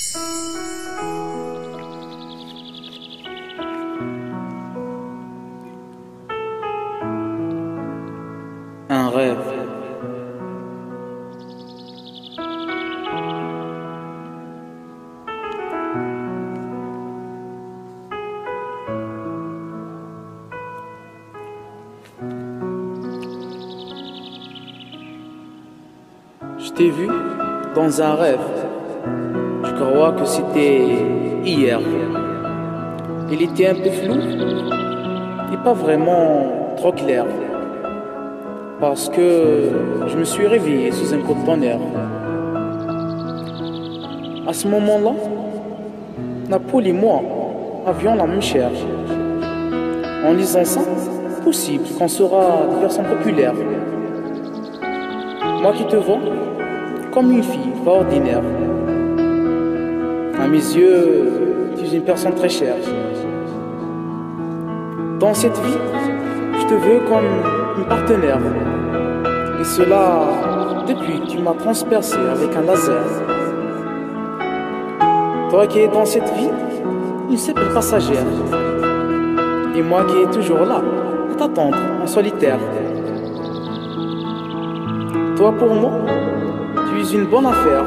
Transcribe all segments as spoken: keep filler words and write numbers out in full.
Un rêve. Je t'ai vu dans un rêve. Je crois que c'était hier. Il était un peu flou et pas vraiment trop clair. Parce que je me suis réveillé sous un coup de tonnerre. À ce moment-là, Napoul et moi avions la même chair. En lisant ça, possible qu'on sera des personnes populaires. Moi qui te vois comme une fille pas ordinaire. À mes yeux, tu es une personne très chère. Dans cette vie, je te veux comme une partenaire. Et cela depuis que tu m'as transpercé avec un laser. Toi qui es dans cette vie, une simple passagère. Et moi qui est toujours là, à t'attendre en solitaire. Toi pour moi, tu es une bonne affaire.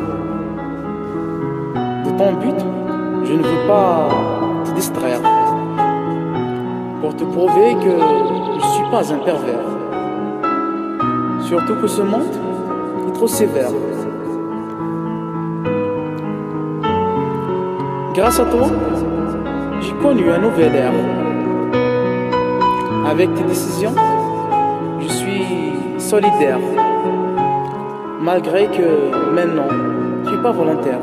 De ton but, je ne veux pas te distraire. Pour te prouver que je ne suis pas un pervers. Surtout que ce monde est trop sévère. Grâce à toi, j'ai connu un nouvel air. Avec tes décisions, je suis solidaire. Malgré que maintenant, tu n'es pas volontaire.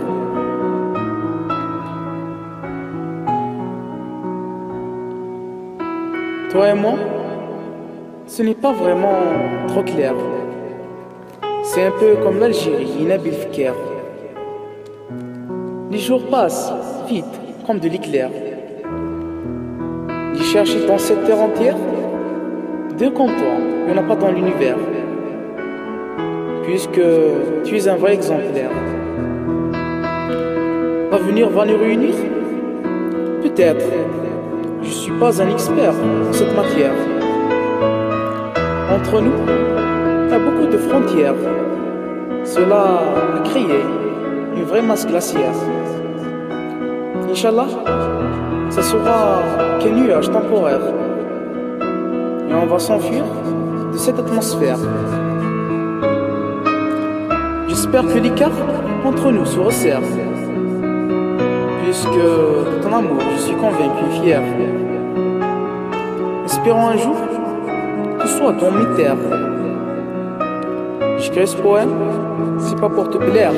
Toi et moi, ce n'est pas vraiment trop clair. C'est un peu comme l'Algérie et Nabil Fekir. Les jours passent vite comme de l'éclair. J'ai cherché dans cette terre entière deux comme toi, il n'y en a pas dans l'univers. Puisque tu es un vrai exemplaire. L'avenir va nous réunir? Peut-être. Je ne suis pas un expert en cette matière. Entre nous, il y a beaucoup de frontières. Cela a créé une vraie masse glaciaire. Inch'Allah, ça sera qu'un nuage temporaire. Et on va s'enfuir de cette atmosphère. J'espère que l'écart entre nous se resserre. Puisque de ton amour, je suis convaincu, fier. Espérons un jour que tu sois dans mes terres. J'écris ce poème, c'est pas pour te plaire.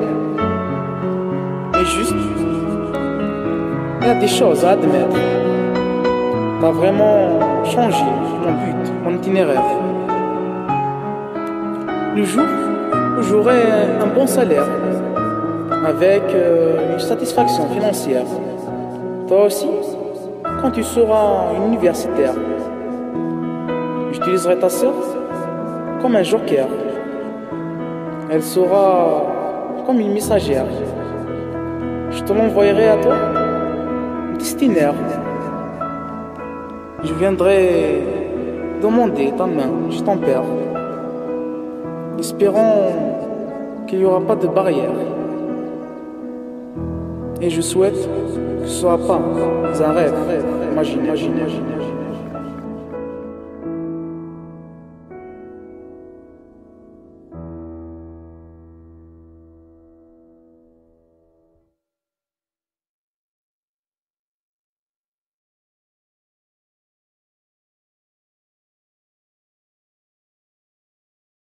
Mais juste, il y a des choses à admettre. T'as vraiment changé mon but, mon itinéraire. Le jour où j'aurai un bon salaire, avec euh, une satisfaction financière. Toi aussi, quand tu seras universitaire, j'utiliserai ta sœur comme un joker. Elle sera comme une messagère. Je te l'envoyerai à toi, destinaire. Je viendrai demander ta main, je t'en perds. Espérons qu'il n'y aura pas de barrière. Et je souhaite que ce ne soit pas un rêve. Imagine, imagine, imagine.